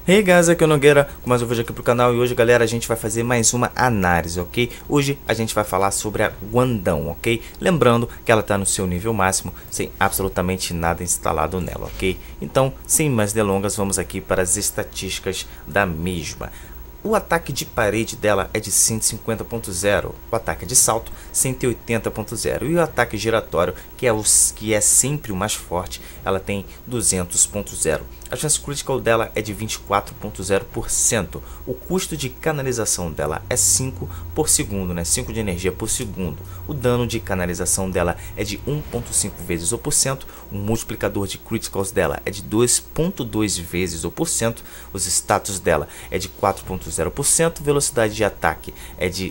Hey guys, aqui é o Nogueira com mais um vídeo aqui pro canal. E hoje, galera, a gente vai fazer mais uma análise, ok? Hoje a gente vai falar sobre a Guandão, ok? Lembrando que ela tá no seu nível máximo, sem absolutamente nada instalado nela, ok? Então, sem mais delongas, vamos aqui para as estatísticas da mesma. O ataque de parede dela é de 150.0, o ataque de salto 180.0 e o ataque giratório, que é sempre o mais forte, ela tem 200.0. A chance critical dela é de 24.0%. O custo de canalização dela é 5 por segundo, né? 5 de energia por segundo. O dano de canalização dela é de 1.5 vezes o porcento. O multiplicador de criticals dela é de 2.2 vezes o porcento. Os status dela é de 4.0%. Velocidade de ataque é de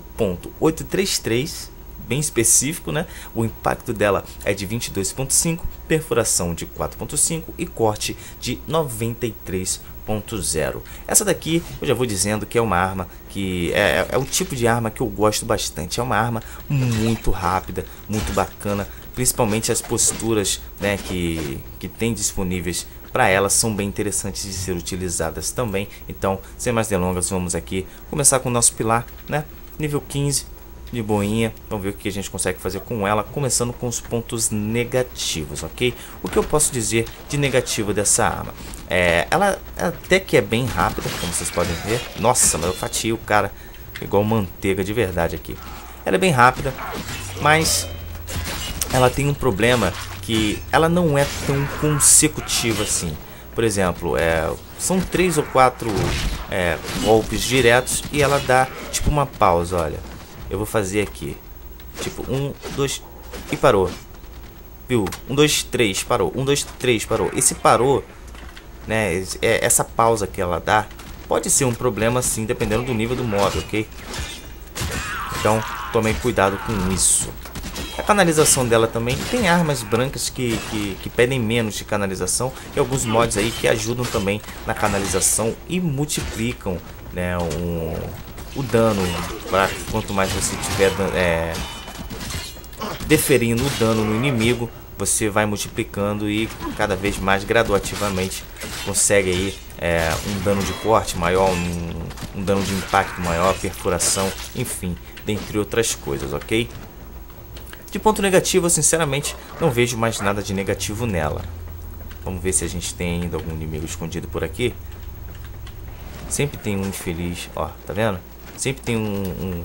0.833. Bem específico, né? O impacto dela é de 22.5, perfuração de 4.5 e corte de 93.0. Essa daqui eu já vou dizendo que é uma arma que é o tipo de arma que eu gosto bastante. É uma arma muito rápida, muito bacana, principalmente as posturas, né, que tem disponíveis para ela são bem interessantes de ser utilizadas também. Então, sem mais delongas, vamos aqui começar com o nosso pilar, né? Nível 15. De boinha, vamos ver o que a gente consegue fazer com ela, começando com os pontos negativos, ok? O que eu posso dizer de negativo dessa arma? Ela até que é bem rápida, como vocês podem ver. Nossa, mas eu fatiei o cara igual manteiga de verdade aqui. Ela é bem rápida, mas ela tem um problema que ela não é tão consecutiva assim. Por exemplo, são 3 ou 4 golpes diretos e ela dá tipo uma pausa, olha. Eu vou fazer aqui, tipo 1, 2 e parou, viu? 1, 2, 3, parou, 1, 2, 3, parou. Esse parou, né? Essa pausa que ela dá pode ser um problema sim, dependendo do nível do mob, ok? Então tomem cuidado com isso. A canalização dela também tem armas brancas que pedem menos de canalização e alguns mods aí que ajudam também na canalização e multiplicam, né, o dano. Quanto mais você tiver deferindo o dano no inimigo, você vai multiplicando e cada vez mais graduativamente consegue aí um dano de corte maior, um dano de impacto maior, perfuração, enfim, dentre outras coisas, ok? De ponto negativo, eu sinceramente não vejo mais nada de negativo nela. Vamos ver se a gente tem ainda algum inimigo escondido por aqui. Sempre tem um infeliz, ó, tá vendo? Sempre tem um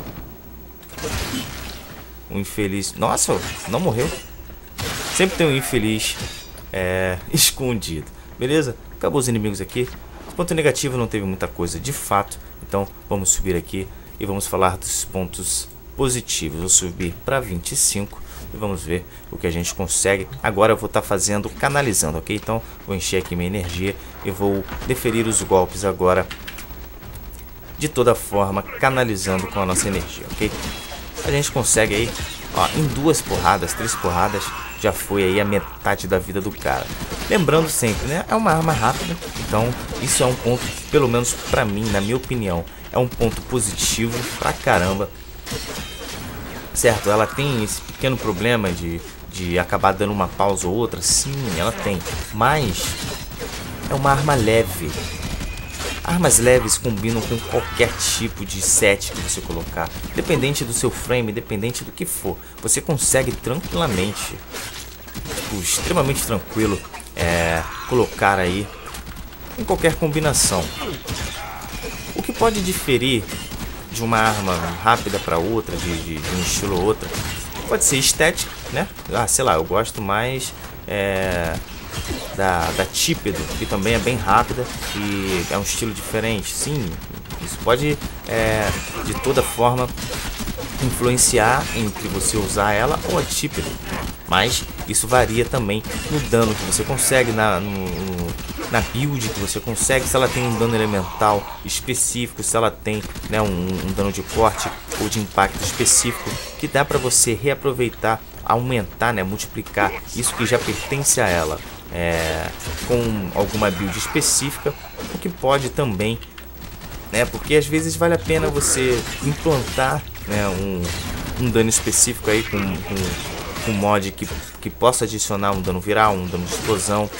infeliz. Nossa, não morreu. Sempre tem um infeliz escondido. Beleza? Acabou os inimigos aqui. Ponto negativo, não teve muita coisa de fato. Então vamos subir aqui e vamos falar dos pontos positivos. Vou subir para 25 e vamos ver o que a gente consegue. Agora eu vou estar fazendo, canalizando, ok? Então vou encher aqui minha energia e vou deferir os golpes agora de toda forma, canalizando com a nossa energia, ok? A gente consegue aí, ó, em 2 porradas, 3 porradas, já foi aí a metade da vida do cara. Lembrando sempre, né? É uma arma rápida, então isso é um ponto, pelo menos pra mim, na minha opinião, é um ponto positivo pra caramba. Certo, ela tem esse pequeno problema de acabar dando uma pausa ou outra, sim, ela tem, mas é uma arma leve. Armas leves combinam com qualquer tipo de set que você colocar, independente do seu frame, independente do que for. Você consegue tranquilamente, tipo, extremamente tranquilo, colocar aí em qualquer combinação. O que pode diferir de uma arma rápida para outra, de um estilo ou outra, pode ser estética, né? Ah, sei lá, eu gosto mais da Típedo, que também é bem rápida e é um estilo diferente. Sim, isso pode de toda forma influenciar entre você usar ela ou a Típedo, mas isso varia também no dano que você consegue, na build que você consegue, se ela tem um dano elemental específico, se ela tem, né, um dano de corte ou de impacto específico que dá para você reaproveitar, aumentar, né, multiplicar isso que já pertence a ela. Com alguma build específica, o que pode também, né, porque às vezes vale a pena você implantar, né, um dano específico aí com um mod que possa adicionar um dano viral, um dano de explosão,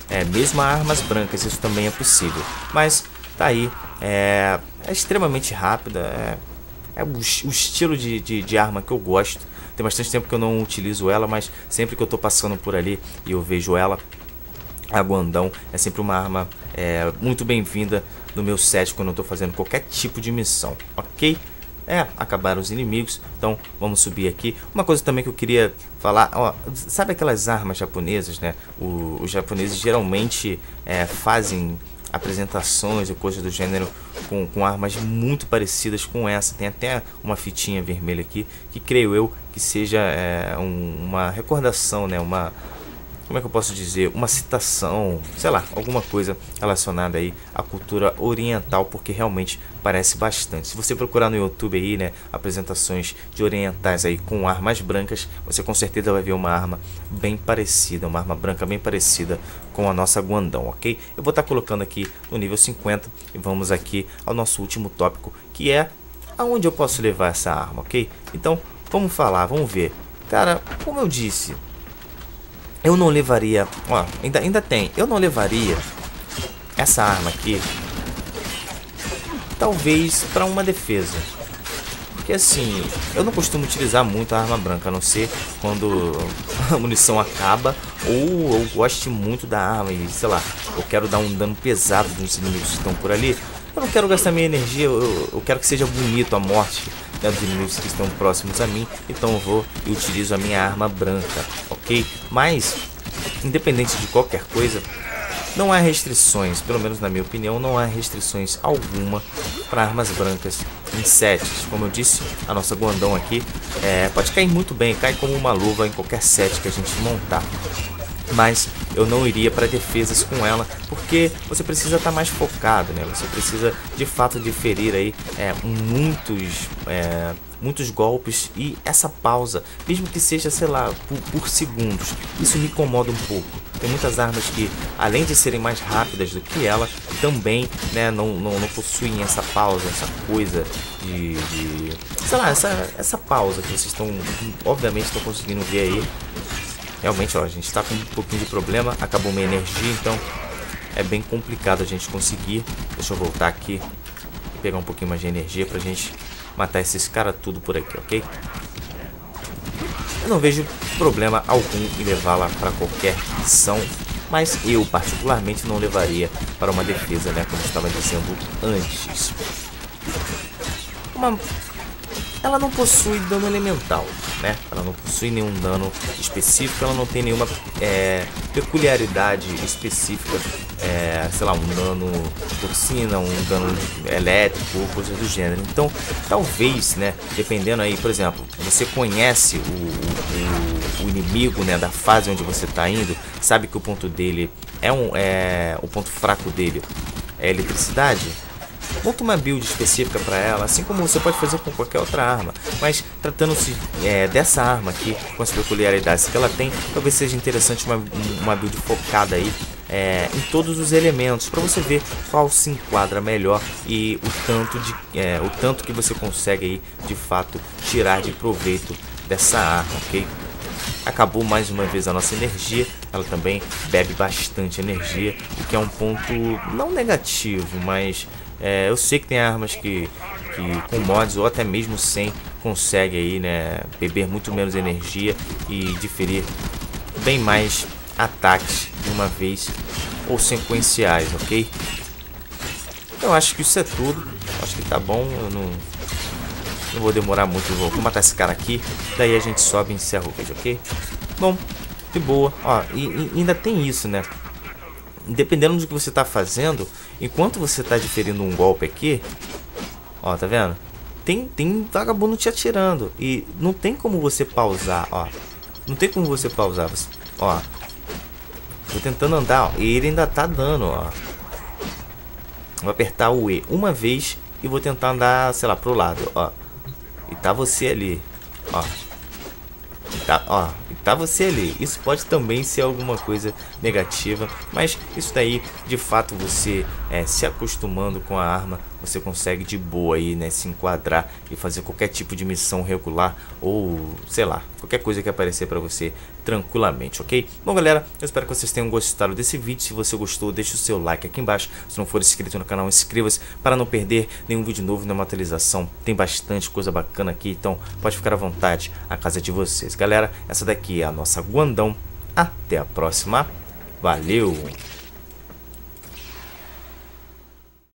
mesmo a armas brancas, isso também é possível. Mas tá aí, é extremamente rápida, é o estilo de arma que eu gosto. Tem bastante tempo que eu não utilizo ela, mas sempre que eu tô passando por ali e eu vejo ela, a Guandão é sempre uma arma muito bem-vinda no meu set quando eu tô fazendo qualquer tipo de missão, ok? Acabaram os inimigos, então vamos subir aqui. Uma coisa também que eu queria falar, ó, sabe aquelas armas japonesas, né? Os japoneses geralmente fazem apresentações e coisas do gênero com armas muito parecidas com essa. Tem até uma fitinha vermelha aqui que creio eu que seja uma recordação, né? Como é que eu posso dizer? Uma citação, sei lá, alguma coisa relacionada aí à cultura oriental, porque realmente parece bastante. Se você procurar no YouTube aí, né, apresentações de orientais aí com armas brancas, você com certeza vai ver uma arma bem parecida, uma arma branca bem parecida com a nossa Guandão, ok? Eu vou estar colocando aqui no nível 50 e vamos aqui ao nosso último tópico, que é aonde eu posso levar essa arma, ok? Então, vamos falar, vamos ver. Cara, como eu disse, eu não levaria, ó, ainda tem, eu não levaria essa arma aqui, talvez para uma defesa, porque assim, eu não costumo utilizar muito a arma branca, a não ser quando a munição acaba, ou eu goste muito da arma e, sei lá, eu quero dar um dano pesado nos inimigos que estão por ali. Eu não quero gastar minha energia, eu quero que seja bonito a morte, né, dos inimigos que estão próximos a mim. Então eu vou e utilizo a minha arma branca, ok? Mas, independente de qualquer coisa, não há restrições, pelo menos na minha opinião, não há restrições alguma para armas brancas em sets. Como eu disse, a nossa Guandão aqui pode cair muito bem, cai como uma luva em qualquer set que a gente montar. Mas eu não iria para defesas com ela, porque você precisa estar mais focado, né? Você precisa de fato de ferir aí muitos golpes, e essa pausa, mesmo que seja, sei lá, por segundos, isso me incomoda um pouco. Tem muitas armas que, além de serem mais rápidas do que ela, também, né, não possuem essa pausa, essa coisa sei lá, essa pausa que vocês estão, obviamente, estão conseguindo ver aí. Realmente, ó, a gente está com um pouquinho de problema, acabou minha energia, então é bem complicado a gente conseguir. Deixa eu voltar aqui e pegar um pouquinho mais de energia pra gente matar esses caras tudo por aqui, ok? Eu não vejo problema algum em levá-la para qualquer missão, mas eu particularmente não levaria para uma defesa, né, como eu estava dizendo antes. Ela não possui dano elemental, né? Ela não possui nenhum dano específico, ela não tem nenhuma peculiaridade específica, sei lá, um dano toxina, um dano elétrico, coisa do gênero. Então, talvez, né, dependendo aí, por exemplo, você conhece o inimigo, né, da fase onde você está indo, sabe que o ponto dele o ponto fraco dele é eletricidade. Monta uma build específica para ela, assim como você pode fazer com qualquer outra arma. Mas tratando-se dessa arma aqui, com as peculiaridades que ela tem, talvez seja interessante uma build focada aí em todos os elementos, para você ver qual se enquadra melhor e o tanto que você consegue aí, de fato, tirar de proveito dessa arma, ok? Acabou mais uma vez a nossa energia, ela também bebe bastante energia, o que é um ponto não negativo, mas eu sei que tem armas que com mods ou até mesmo sem consegue aí, né, beber muito menos energia e diferir bem mais ataques de uma vez ou sequenciais, ok? Eu acho que isso é tudo, acho que tá bom, eu não vou demorar muito, vou matar esse cara aqui, daí a gente sobe e encerra o vídeo, ok? Bom, de boa, ó, e ainda tem isso, né? Dependendo do que você tá fazendo, enquanto você tá diferindo um golpe aqui, ó, tá vendo? Tem vagabundo te atirando e não tem como você pausar, ó. Não tem como você pausar, ó. Tô tentando andar, ó, e ele ainda tá dando, ó. Vou apertar o E uma vez e vou tentar andar, sei lá, pro lado, ó. E tá você ali, ó. E tá você ali. Isso pode também ser alguma coisa negativa, mas isso daí, de fato, você se acostumando com a arma, você consegue de boa aí, né, se enquadrar e fazer qualquer tipo de missão regular ou, sei lá, qualquer coisa que aparecer para você tranquilamente, ok? Bom, galera, eu espero que vocês tenham gostado desse vídeo. Se você gostou, deixa o seu like aqui embaixo. Se não for inscrito no canal, inscreva-se para não perder nenhum vídeo novo, nenhuma atualização. Tem bastante coisa bacana aqui, então pode ficar à vontade, a casa é de vocês. Galera, essa daqui é a nossa Guandão. Até a próxima. Valeu!